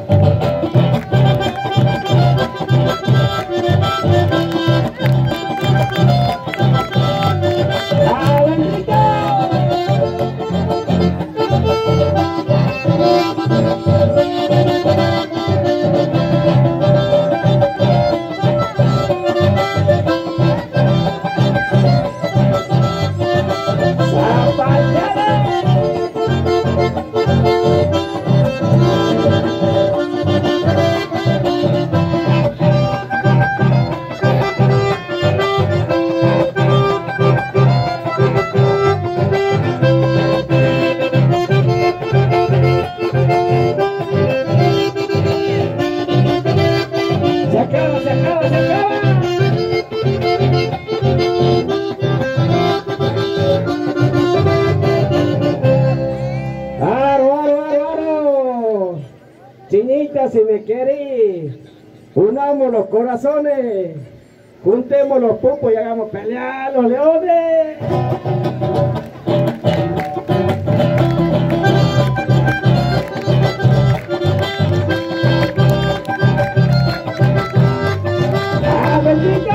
Chinita, si me quieres, unamos los corazones, juntemos los pupos y hagamos pelear los leones. ¡Ah, bendito!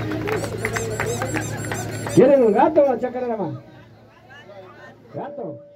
¿Quieren un gato o chacarera más? ¿Gato?